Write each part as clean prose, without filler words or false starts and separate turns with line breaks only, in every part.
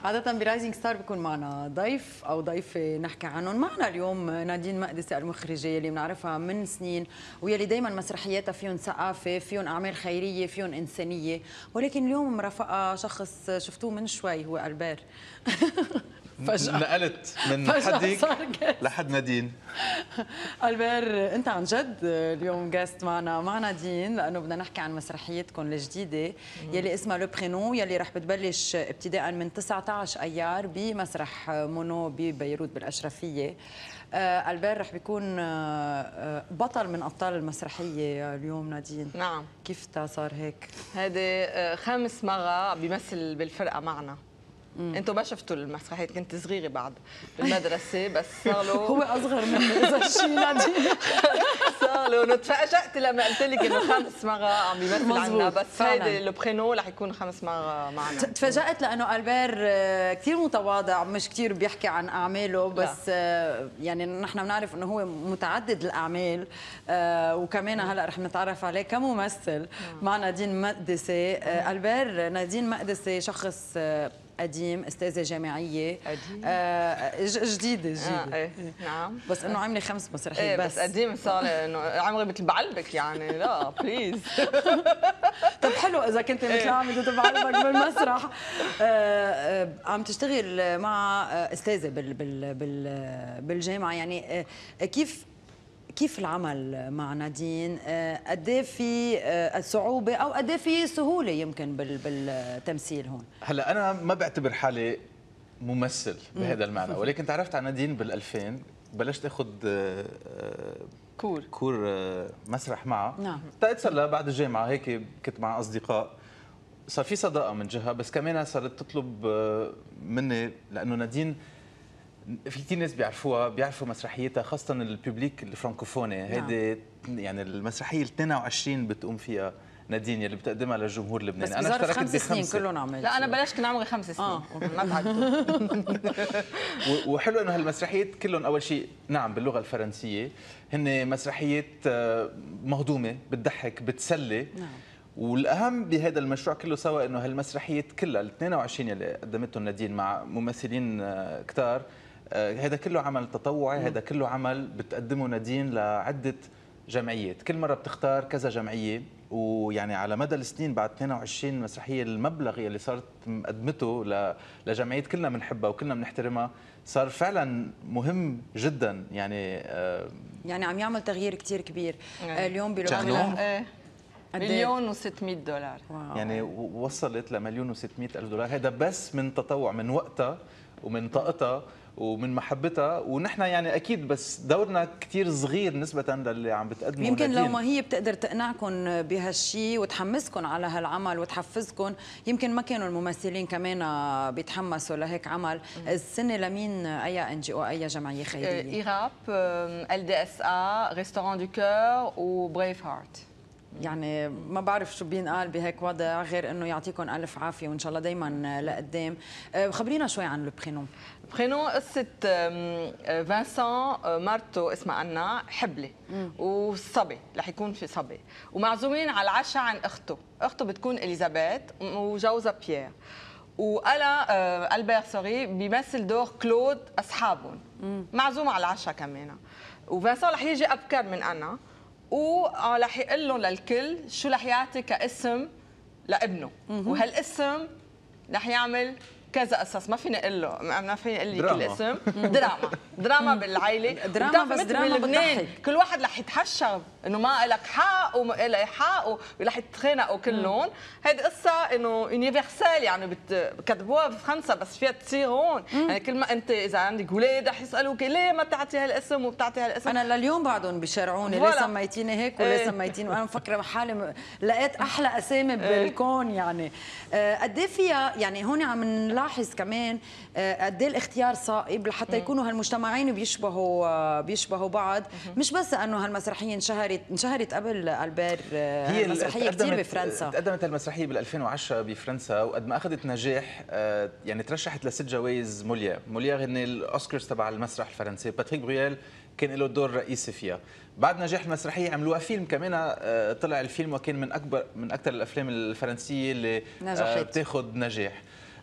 عادة برايزنج ستار بيكون معنا ضيف أو ضيفة نحكي عنهم. معنا اليوم نادين مقدسي المخرجة اللي بنعرفها من سنين ويلي دايما مسرحياتها فيهم ثقافة، فيهم أعمال خيرية، فيهم إنسانية، ولكن اليوم مرافقة شخص شفتوه من شوي هو ألبير.
فجأة نقلت من حدك لحد نادين.
ألبير أنت عن جد اليوم جاست معنا مع نادين لأنه بدنا نحكي عن مسرحيتكم الجديدة يلي اسمها لو برينو، يلي رح بتبلش ابتداء من 19 أيار بمسرح مونو ببيروت بالأشرفية. ألبير رح بيكون بطل من أبطال المسرحية اليوم. نادين،
نعم،
كيف صار هيك؟
هذه خامس مرة بيمثل بالفرقة معنا. انتوا ما شفتوا المسرحية، كنت صغيرة بعد بالمدرسة، بس صار له
هو أصغر مني إذا شيء. نادين
صار له تفاجأت لما قلت لك إنه خامس مرة عم بيمثل عنا، بس هيدي لو برينو رح يكون خامس مرة معنا.
تفاجأت لأنه ألبير كثير متواضع، مش كثير بيحكي عن أعماله، بس يعني نحن بنعرف إنه هو متعدد الأعمال، وكمان هلا رح نتعرف عليه كممثل مع نادين مقدسي. ألبير، نادين مقدسي شخص قديم، استاذه جامعيه جديده.
ايه نعم،
بس انه عامله 5 مسرحيات.
بس قديم صار انه عمري مثل بعلبك يعني. لا بليز.
طب حلو اذا كنت مثل عم بعلبك بالمسرح. عم تشتغل مع استاذه بالجامعه، يعني كيف العمل مع نادين؟ قد ايه في صعوبه او قد ايه في سهوله يمكن بالتمثيل هون؟
هلا انا ما بعتبر حالي ممثل بهذا المعنى، ولكن تعرفت على نادين بال2000، بلشت اخذ كور مسرح معها.
نعم.
صار بعد الجامعه هيك كنت مع اصدقاء، صار في صداقه من جهه، بس كمان صارت تطلب مني لانه نادين في كثير ناس بيعرفوا مسرحيتها، خاصة الببليك الفرنكوفوني. هيدي يعني المسرحية ال 22 بتقوم فيها نادين يلي بتقدمها للجمهور اللبناني.
بس أنا اشتركت 5 سنين كلهم عملت.
لا أنا بلشت كان عمري 5 سنين. ما تعدوا.
وحلو إنه هالمسرحيات كلهم أول شيء نعم باللغة الفرنسية، هن مسرحيات مهضومة، بتضحك، بتسلي.
نعم.
والاهم بهذا المشروع كله سوا انه هالمسرحيات كلها ال 22 اللي قدمتهم نادين مع ممثلين كتار، هذا كله عمل تطوعي، هذا كله عمل بتقدمه نادين لعدة جمعيات، كل مرة بتختار كذا جمعية. ويعني على مدى السنين بعد 22 مسرحية المبلغ اللي صارت مقدمته لجمعيات كلنا بنحبها وكلنا بنحترمها صار فعلا مهم جدا. يعني
عم يعمل تغيير كثير كبير. اليوم
بلغة 1,600,000
واو.
يعني وصلت ل1,600,000 $، هذا بس من تطوع، من وقتها ومن طاقتها ومن محبتها. ونحن يعني اكيد بس دورنا كثير صغير نسبه للي عم بتقدمه.
يمكن لو ما هي بتقدر تقنعكم بهالشيء وتحمسكم على هالعمل وتحفزكم، يمكن ما كانوا الممثلين كمان بيتحمسوا لهيك عمل. السنه لمين اي NGO اي جمعيه خيريه؟
إيراب، LDSA، ريستوران دو كور وبريف هارت.
يعني ما بعرف شو بينقال بهيك وضع غير انه يعطيكم الف عافيه وان شاء الله دائما لقدام. خبرينا شوي عن لو برينو.
برينو قصه فانسان مرته اسمها أنا حبلة والصبي رح يكون في صبي، ومعزومين على العشاء عن اخته بتكون اليزابيث وجوزها بيير. وانا ألبير سوري بيمثل دور كلود اصحابهم، معزوم على العشاء كمان. وفانسان رح يجي ابكر من أنا ورح يقول لهم للكل شو رح يعطي كاسم لابنه، وهالاسم رح يعمل كذا قصص. ما فيني اقول له، ما فيني اقول لك الاسم. دراما بالعائله،
دراما بس دراما
بلبنان كل واحد رح يتحشر انه ما لك حق وما لك حق ورح يتخانقوا كلهم. هيدي قصه انه يونيفرسال، يعني كتبوها بفرنسا بس فيها تصير هون. يعني كل ما انت اذا عندك اولاد رح يسالوك ليه ما بتعطي هالاسم وبتعطي هالاسم.
انا لليوم بعدهم بيشارعوني ليه سميتيني هيك وليه سميتيني، وانا مفكره حالي لقيت احلى اسامي بالكون. يعني قد ايه فيها، يعني هون عم نلاحظ كمان قد ايه الاختيار صائب لحتى يكونوا هالمجتمعين بيشبهوا بعض. مش بس انه هالمسرحيه انشهرت قبل ألبير، هي مسرحيه كثير بفرنسا.
تقدمت المسرحيه بال2010 بفرنسا، وقد ما اخذت نجاح يعني ترشحت ل6 جوائز موليير هن الاوسكارز تبع المسرح الفرنسي. باتريك برويال كان له دور رئيسي فيها. بعد نجاح المسرحيه عملوها فيلم كمان، طلع الفيلم وكان من اكثر الافلام الفرنسيه اللي بتاخذ نجاح.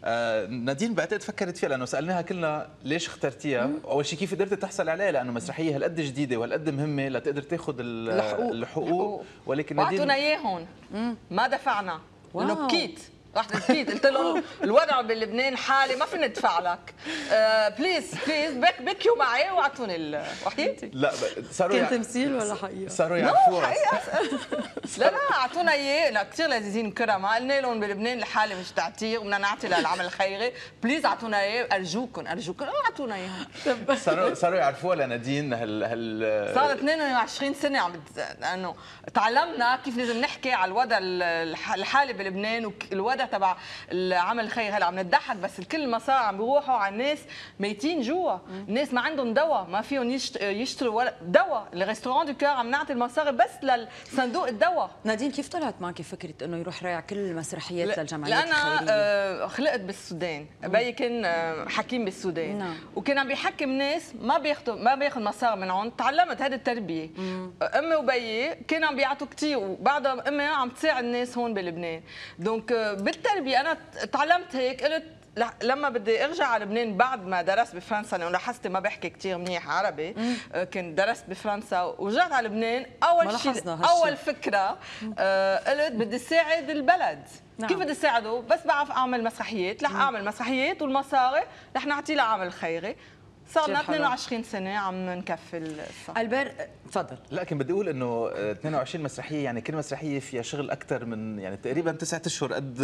نادين بعتقد فكرت فيها لانه سالناها كلنا ليش اخترتيها؟ اول شيء كيف قدرت تحصل عليها؟ لانه مسرحيه هالقد جديده وهالقد مهمه لتقدر تاخذ الحقوق ولكن نادين
وعطونا اياهم ما دفعنا. انه بكيت رحت بكيت قلت لهم الوضع بلبنان حالي ما فيني ادفع لك، بليز بكيوا معي واعطوني وحياتي.
لا صاروا
كان تمثيل ولا حقيقه؟
صاروا يعرفوها.
لا اعطونا اياه، لا كثير لذيذين كرما، قلنا لهم بلبنان الحاله مش تعتير وبدنا نعطي للعمل الخيري، بليز اعطونا اياه ارجوكم اعطونا اياهم.
صاروا يعرفوها لنادين
صار 22 سنه انه تعلمنا كيف لازم نحكي على الوضع الحالي بلبنان والوضع تبع العمل الخيري. هلا عم نضحك بس الكل المصاري عم بيروحوا على الناس ميتين جوا، الناس ما عندهم دواء، ما فيهم يشتروا دواء. الريستوران دو كور عم نعطي المصاري بس لصندوق الدواء.
نادين كيف طلعت معك فكره انه يروح رايع كل المسرحيات للجمعيات
الخيريه؟ لأنا خلقت بالسودان، بيي كان حكيم بالسودان.
نعم.
وكان عم بيحكم ناس ما بياخذ مصاري منهم. تعلمت هذه التربيه. امي وبيي كانوا عم بيعطوا كثير، وبعدها امي عم تساعد الناس هون بلبنان. دونك بالتربيه انا تعلمت هيك. قلت لما بدي ارجع على لبنان بعد ما درست بفرنسا، لانه لاحظت ما بحكي كثير منيح عربي، كنت درست بفرنسا ورجعت على لبنان. اول شيء اول فكره قلت بدي ساعد البلد. نعم. كيف بدي ساعده؟ بس بعرف اعمل مسرحيات، رح اعمل مسرحيات والمصاري رح نعطيه لعمل خيري. صارنا 22 سنه عم نكفي القصه.
البير تفضل.
لكن بدي اقول انه 22 مسرحيه، يعني كل مسرحيه فيها شغل اكثر من يعني تقريبا 9 اشهر قد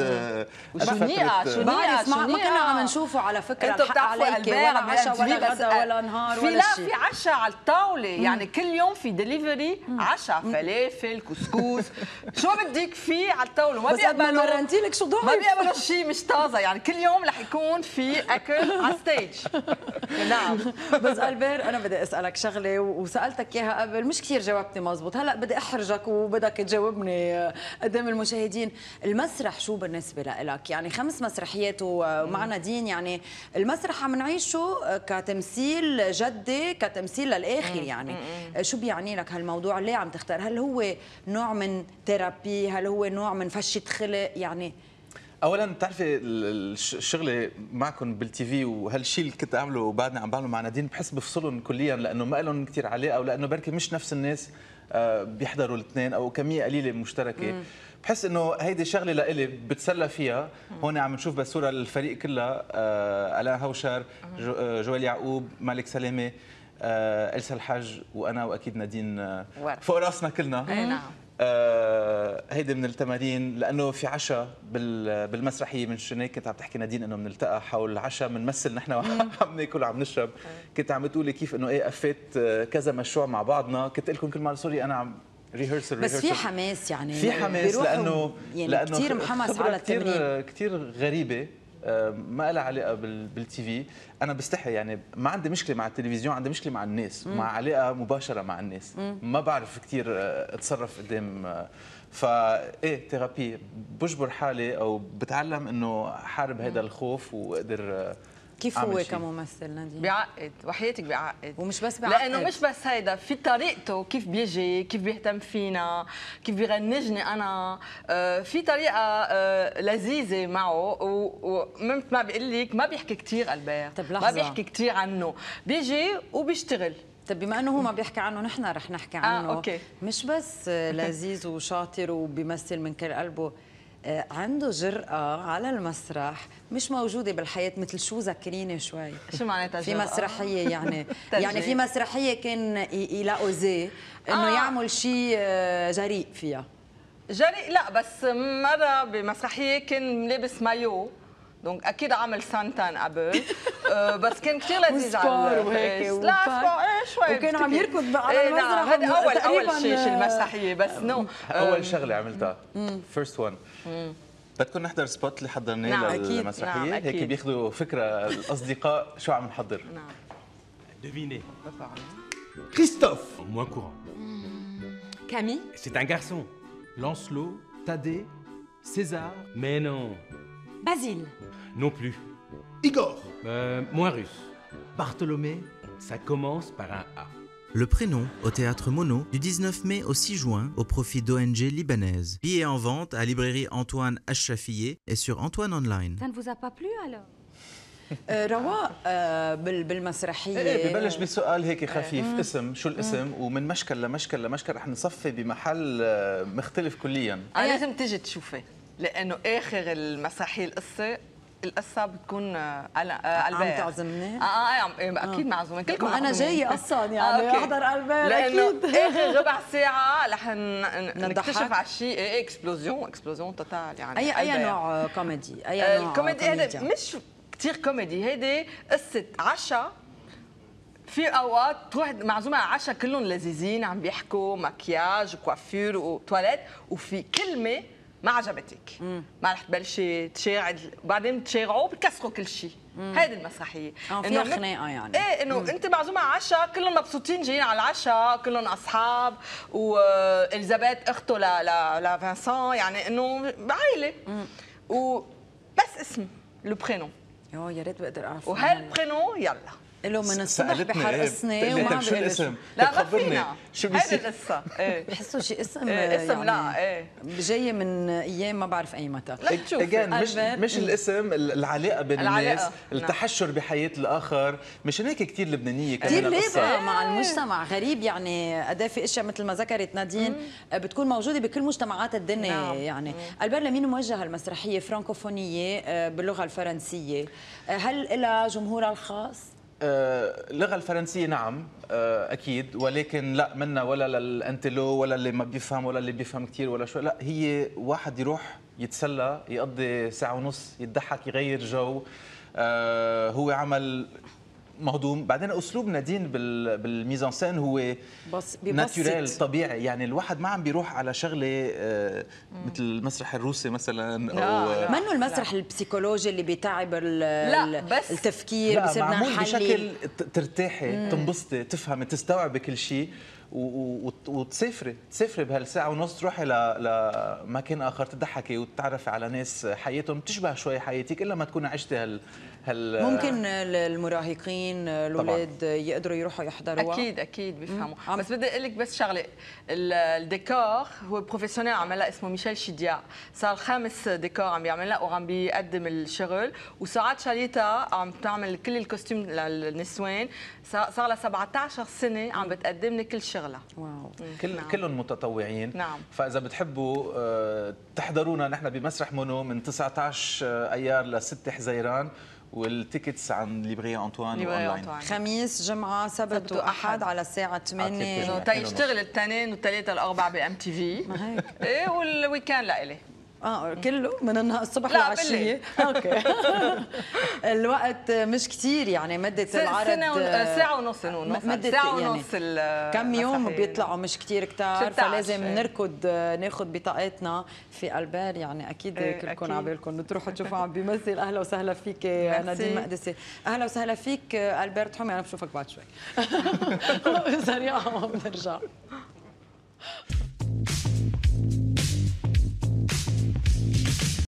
شو
ما كنا عم نشوفه على فكره. الحق عليك ولا عشاء ولا غدا ولا نهار ولا شيء.
في عشاء على الطاوله، يعني كل يوم في دليفري عشاء، فلافل كسكس شو بدك فيه على الطاوله. ما
بيقبلوا مرنتي لك شو ضايف،
ما بيقبلوا شيء مش طازه، يعني كل يوم رح يكون في اكل على الستيج. نعم.
بس البير انا بدي اسالك شغله وسالتك اياها قبل، مش كثير جاوبتني مزبوط. هلا بدي احرجك وبدك تجاوبني قدام المشاهدين. المسرح شو بالنسبه لك؟ يعني 5 مسرحيات ومع نادين، يعني المسرح عم نعيشه كتمثيل جدي، كتمثيل للاخر. يعني شو بيعني لك هالموضوع؟ ليه عم تختار؟ هل هو نوع من ثيرابي؟ هل هو نوع من فشه خلق؟ يعني
اولا بتعرفي الشغله معكم بالتي في وهالشيء اللي كنت اعمله وبعدني عم بعمله مع نادين، بحس بفصلهم كليا لانه ما لهم كثير علاقه، ولانه بركي مش نفس الناس بيحضروا الاثنين او كميه قليله مشتركه. بحس انه هيدي شغله لإلي بتسلى فيها. هون عم نشوف بالصوره الفريق كلها، الاء هوشر، جويل يعقوب، مالك سلامه، إلسا الحج، وانا واكيد نادين فوق راسنا كلنا.
اي نعم.
هيدي من التمارين، لانه في عشاء بالمسرحيه. من شنو كنت عم تحكي نادين انه بنلتقى حول العشاء بنمثل نحن عم ناكل وعم نشرب. كنت عم بتقولي كيف انه ايه قفيت كذا مشروع مع بعضنا. كنت قلت لكم كل مره سوري انا عم ريهرسل
بس في حماس، يعني
في حماس لانه
كثير محمس على التمرين.
كثير غريبه، ما لها علاقه بالتي في. انا بستحي، يعني ما عندي مشكله مع التلفزيون، عندي مشكله مع الناس، مع علاقه مباشره مع الناس. ما بعرف كثير اتصرف قدام. فايه ثيرابي، بجبر حالي او بتعلم انه حارب هذا الخوف واقدر.
كيف هو كممثل نادين؟
بيعقد، وحياتك بيعقد.
ومش بس بيعقد،
لانه مش بس هيدا، في طريقته كيف بيجي، كيف بيهتم فينا، كيف بيغنجني انا. في طريقه لذيذه معه، ومثل ما بقول لك ما بيحكي كثير البير، ما بيحكي كثير عنه، بيجي وبيشتغل.
طيب بما انه هو ما بيحكي عنه، نحن رح نحكي عنه.
أوكي.
مش بس لذيذ وشاطر وبيمثل من كل قلبه، عنده جرأة على المسرح مش موجودة بالحياة. مثل شو؟ ذكريني شوي.
شو معناتها
في مسرحية يعني يعني في مسرحية كان إلى أوزي إنه يعمل شيء جريء فيها.
جريء لا، بس مرة بمسرحية كان لابس مايو، دونك اكيد عمل سانتان قبل. بس كان كثير لذيذ على
وهيك.
لا سبور شوي،
وكان عم يركض على المسرح.
هذا اول شيء المسرحيه. بس نو
اول شغله عملتها فيرست وان. بدكم نحضر سبوت اللي حضرناه للمسرحيه.
نعم
هيك بياخذوا فكره الاصدقاء شو عم نحضر.
نعم.
Devinez. Christophe. Moins courant.
Camille.
C'est un garçon. Lancelot, Thaddée, César. Mais non.
Basile.
Non plus.
Igor.
Moins russe.
Bartholomé.
Ça commence par un A.
Le prénom au théâtre Mono du 19 mai au 6 juin au profit d'ONG libanaise. Billets en vente à librairie Antoine Achafiyé et sur Antoine Online.
Ça ne vous a pas plu alors?
رواء بالمسرحيه
ببلش بسؤال هيك خفيف. اسم، شو الاسم؟ ومن مشكل لمشكل لمشكل رح نصفي بمحل مختلف كليا.
لازم تيجي تشوفي لانه اخر المسرحيه القصه بتكون البير.
عم تعزمني؟
اكيد معزومين كلكم.
انا جايه اصلا يعني احضر البير
لانه
اكيد.
اخر ربع ساعه رح نكتشف على شيء اكسبلوزيون توتال يعني.
اي نوع كوميدي؟ اي نوع
الكوميدي هذا مش كثير كوميدي، هيدي قصه عشاء. في اوقات تروح معزومه على عشاء كلهم لذيذين عم بيحكوا مكياج وكوافير وتواليت، وفي كلمه ما عجبتك ما رح تبلشي تشاعد، وبعدين بتشارعوا بكسروا كل شيء. هيدي المسرحيه
فيها خناقه يعني.
ايه انه انت معزومه على عشاء كلهم مبسوطين جايين على العشاء، كلهم اصحاب، واليزابيث اخته لفانسون، يعني انه عائله. وبس اسم لو برينون.
يا ريت بقدر اعرف.
وهالبرينون يلا
له من الصبح بحرقصني وما عم
شو الاسم؟
لا ما فينا
شو
هيدي القصه.
بحسوا شيء اسم
اسم
يعني جاي من ايام ما بعرف اي متى.
مش الاسم، العلاقه بين الناس، التحشر بحياه الاخر. مشان هيك كثير لبنانيه
كثير ليبه مع المجتمع. غريب يعني قد في اشياء مثل ما ذكرت نادين بتكون موجوده بكل مجتمعات الدنيا. يعني البير لمين موجهه المسرحيه؟ فرانكوفونيه باللغه الفرنسيه. هل لها جمهورها الخاص؟
اللغة الفرنسية نعم أكيد، ولكن لا منا ولا للأنتلو ولا اللي ما بيفهم ولا اللي بيفهم كثير ولا شو. لا، هي واحد يروح يتسلى، يقضي ساعة ونص، يضحك، يغير جو. هو عمل مهضوم. بعدين اسلوب نادين بالميزان سين هو ناتوريل طبيعي، يعني الواحد ما عم بيروح على شغله مثل المسرح الروسي مثلا او
منه المسرح البسيكولوجي اللي بيتعب التفكير.
بصير معمول بشكل ترتاحي، تنبسطي، تفهمي، تستوعبي كل شيء وتسافري بهالساعه ونص، تروحي لمكان اخر، تضحكي وتتعرفي على ناس حياتهم بتشبه شوي حياتك، الا ما تكوني عشتي
ممكن المراهقين الاولاد يقدروا يروحوا يحضروا.
اكيد بيفهموا. بس بدي اقول لك بس شغله، الديكور هو بروفيسيونيل عملها اسمه ميشيل شيديا، صار 5 ديكور عم بيعملها وعم بيقدم الشغل. وساعات شاليتا عم تعمل كل الكوستيم للنسوان، صار لها 17 سنه عم بتقدم لي كل شغله.
واو.
كلهم متطوعين.
نعم.
فاذا بتحبوا تحضرونا نحن بمسرح مونو من 19 ايار ل 6 حزيران، والتيكتس عن ليبريا أنطوان وأونلاين.
خميس جمعة سبت وأحد على الساعة 8
تيشتغل الاثنين والثلاثة والأربعة بأم تي في.
ما هيك.
إيه والويكاند لإلي.
كله من الصبح للعشية. اوكي. الوقت مش كثير يعني مدة العرض
ساعة ونص
مدة
ساعة ونص
يعني كم يوم بيطلعوا مش كثير كتار، فلازم نركض ناخذ بطاقتنا في البير. يعني اكيد كلكم على بالكم تروحوا تشوفوا عم بيمثل. اهلا وسهلا فيك نادين مقدسي. اهلا وسهلا فيك البير تحمي. انا بشوفك بعد شوي. سريعة بنرجع.